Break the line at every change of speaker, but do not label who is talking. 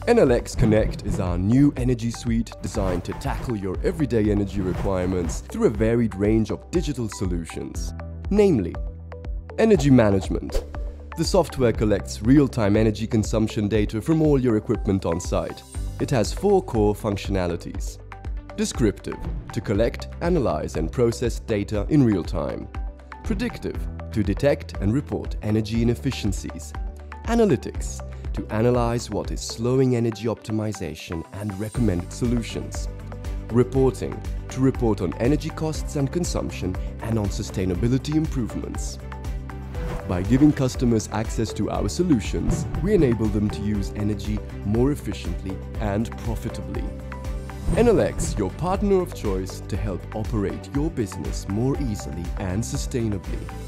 Enel X Connect is our new energy suite designed to tackle your everyday energy requirements through a varied range of digital solutions. Namely, energy management. The software collects real-time energy consumption data from all your equipment on site. It has 4 core functionalities. Descriptive, to collect, analyze and process data in real time. Predictive, to detect and report energy inefficiencies. Analytics, to analyze what is slowing energy optimization and recommend solutions. Reporting, to report on energy costs and consumption and on sustainability improvements. By giving customers access to our solutions, we enable them to use energy more efficiently and profitably. Enel X, your partner of choice to help operate your business more easily and sustainably.